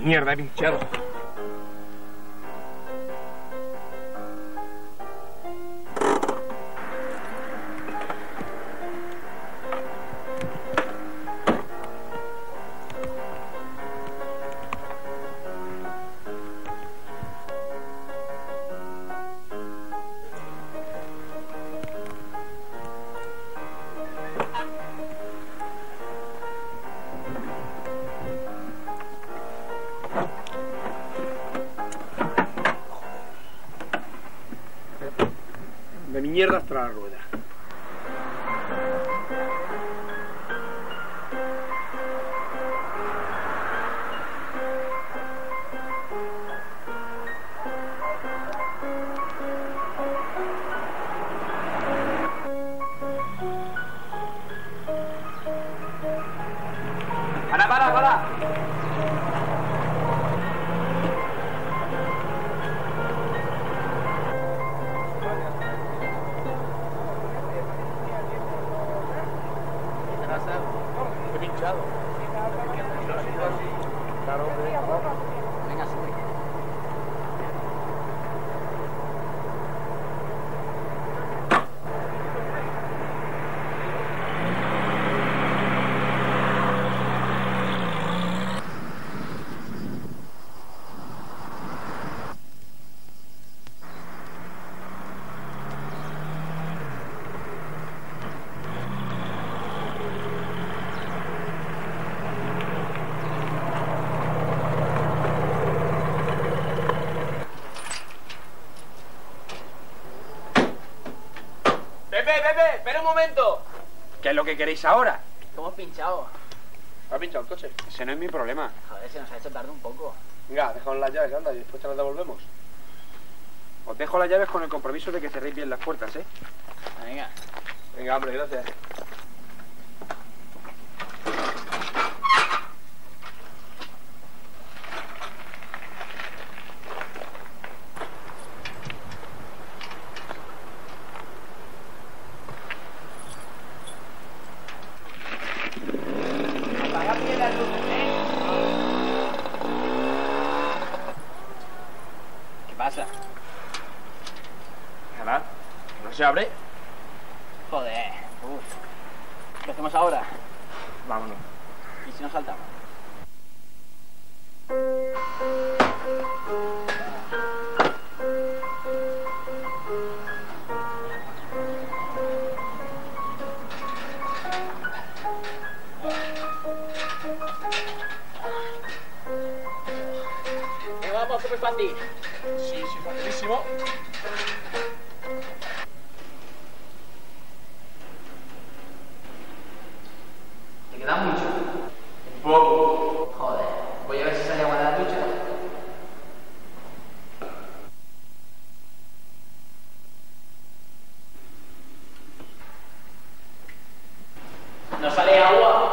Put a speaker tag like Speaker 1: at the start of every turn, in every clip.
Speaker 1: Mierda, he pinchado. De mi mierda hasta la rueda. Para. He pinchado. Claro, venga, sube. Pepe, espera un momento.
Speaker 2: ¿Qué es lo que queréis ahora?
Speaker 3: Hemos pinchado.
Speaker 1: ¿Has pinchado el coche?
Speaker 2: Ese no es mi problema.
Speaker 3: Joder, se nos ha hecho tarde un poco.
Speaker 1: Venga, dejamos las llaves, anda, y después te las devolvemos.
Speaker 2: Os dejo las llaves con el compromiso de que cerréis bien las puertas, ¿eh?
Speaker 3: Venga.
Speaker 1: Venga, hombre, gracias.
Speaker 3: Apaga bien las luces, ¿eh? ¿Qué pasa?
Speaker 1: Nada, no se abre.
Speaker 3: Joder. ¿Qué hacemos ahora?
Speaker 1: Vámonos.
Speaker 3: ¿Y si nos saltamos? Vamos, súper fácil.
Speaker 1: Sí, facilísimo.
Speaker 3: ¿Te queda mucho?
Speaker 1: Un poco.
Speaker 3: Joder. Voy a ver si sale agua de la ducha. ¿No sale agua?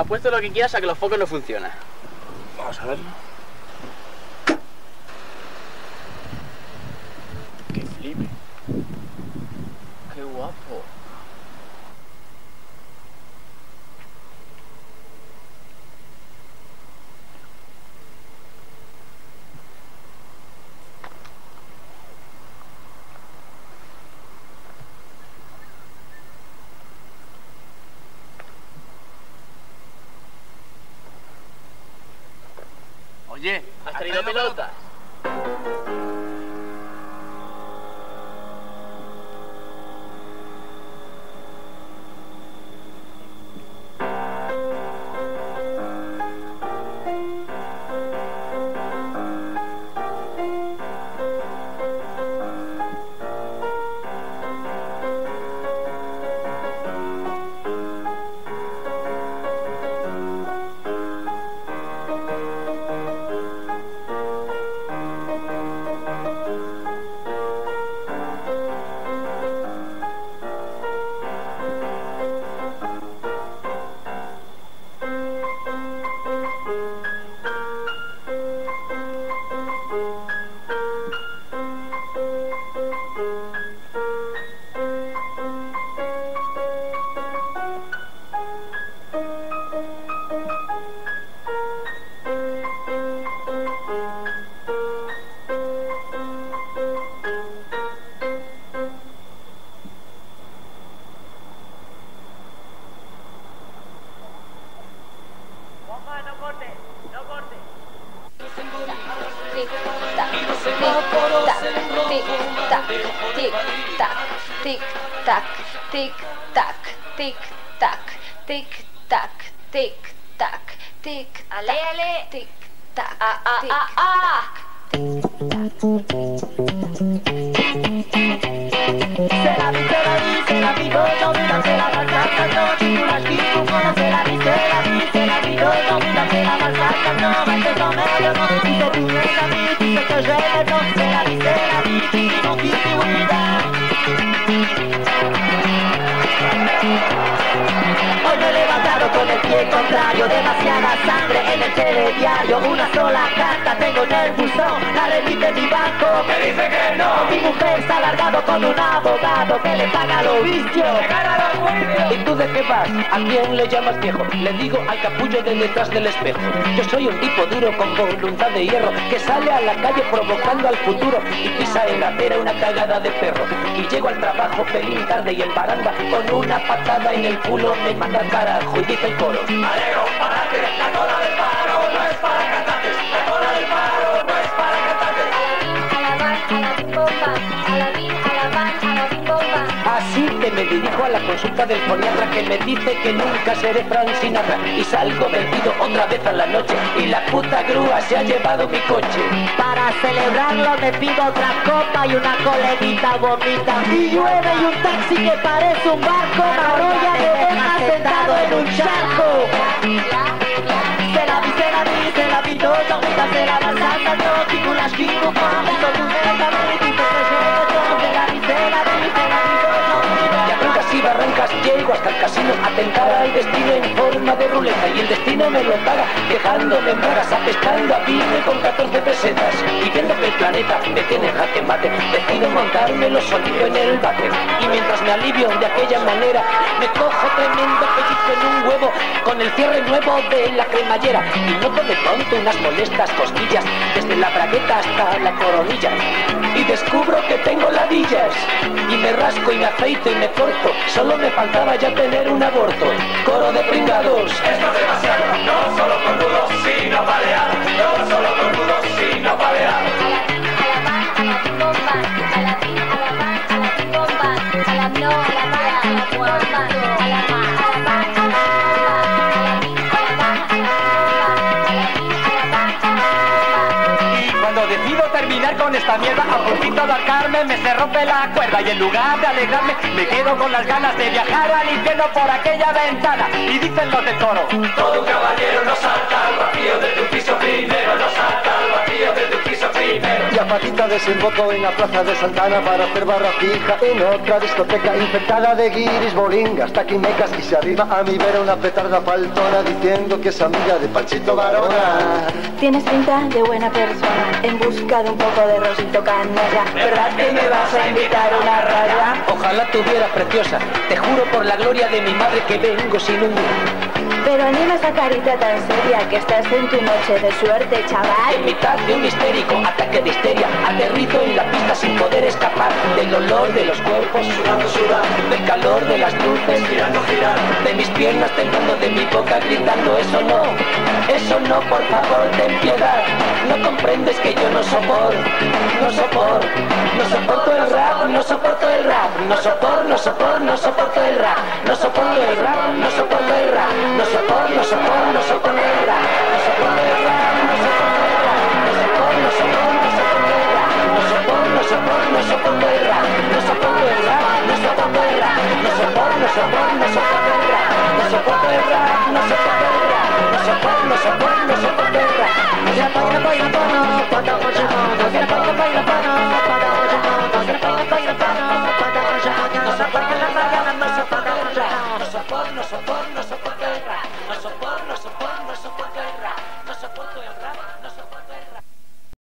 Speaker 3: Apuesto lo que quieras a que los focos no funcionan.
Speaker 1: Vamos a verlo. ¡Qué flipe! ¡Qué guapo! Oye,
Speaker 3: ¿Has traído pelotas?
Speaker 4: Tic-tac, tic-tac, tic-tac, tic-tac, tic-tac, tic-tac. Ale, ale. Tic-tac, tic-tac. Se la vi, no mira, se la maltrata, no, chingula, chingula, se la vi, no mira, se la maltrata, no, antes no me lo no, dice tu nena, dice que yo no, se la vi, no quise olvidar. Hoy me he levantado con el pie contrario, demasiada sangre en el telediario, una sola carta tengo en el buzón, la remite mi banco, me dice que no, mi mujer está alargado con un abogado que le paga los vicios, le gana los juicios.
Speaker 5: ¿Y tú de qué vas? ¿A quién le llamas viejo? Le digo al capullo de detrás del espejo. Yo soy un tipo duro con voluntad de hierro que sale a la calle provocando al futuro y pisa en la acera una cagada de perro. Y llego al trabajo pelín tarde y en baranda con una patada en el culo me manda al carajo y dice el coro: Alegro, parate, la cola del paro no es para cantantes, la cola del paro no es para cantantes. Así que me dirijo a la consulta del foniatra que me dice que nunca seré Frank Sinatra y salgo vencido otra vez a la noche y la puta grúa se ha llevado mi coche.
Speaker 4: Para celebrarlo me pido otra copa y una coleguita bonita. Y llueve y un taxi que parece un barco me arrolla, me deja sentado en un charco. Se la vi, no, mira, se la maltrata, no, chingula, chingula, hizo tu nena, me dice que yo no, se la vi,
Speaker 5: Y a trucas y barrancas llego hasta el casino a tentar al destino en forma de ruleta y el destino me lo paga dejándome en bragas apestando a vino con 14 pesetas y viendo que el planeta me tiene jaque mate decido montármelo solito en el váter y mientras me alivio de aquella manera me cojo tremendo pellizco en un huevo con el cierre nuevo de la cremallera y noto de pronto unas molestas cosquillas desde la bragueta hasta la coronilla y descubro que tengo ladillas y me rasco y me afeito y me corto, solo me faltaba ya tener un aborto. Coro de pringados, esto es demasiado, no solo con nudos sino baleados, no solo con nudos sino baleados.
Speaker 2: Cuando decido terminar con esta mierda, a puntito de arcarme me se rompe la cuerda y en lugar de alegrarme me quedo con las ganas de viajar al infierno por aquella ventana y dicen los del coro:
Speaker 5: Todo un caballero no salta al vacío de tu piso primero, no salta al vacío de tu piso primero.
Speaker 2: Y
Speaker 6: a patita desemboco en la plaza de Santana para hacer barra fija en otra discoteca infectada de guiris, bolingas, taquimecas, y se arriba a mi vera una petarda faltona diciendo que es amiga de Panchito Varona.
Speaker 7: Tienes pinta de buena persona, en busca de un poco de rosito canalla. ¿Verdad que me vas a invitar a una raya?
Speaker 5: Ojalá tuviera preciosa, te juro por la gloria de mi madre que vengo sin un duro.
Speaker 7: Pero anima esa carita tan seria, que estás en tu noche de suerte, chaval.
Speaker 5: En mitad de un histérico ataque de histeria, aterrizo en la pista sin poder escapar del olor de los cuerpos, sudando, del calor de las luces, girando, de mis piernas temblando, de mi boca gritando, eso no, por favor, ten piedad. No comprendes que yo no soporto el rap, no soporto el rap, no soporto el rap, no soporto el rap, no soporto el rap, no soporto